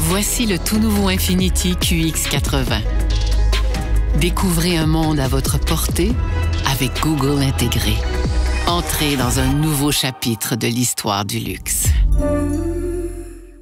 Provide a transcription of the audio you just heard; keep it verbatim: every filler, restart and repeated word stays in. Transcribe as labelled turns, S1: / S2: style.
S1: Voici le tout nouveau Infiniti Q X quatre-vingts. Découvrez un monde à votre portée avec Google intégré. Entrez dans un nouveau chapitre de l'histoire du luxe.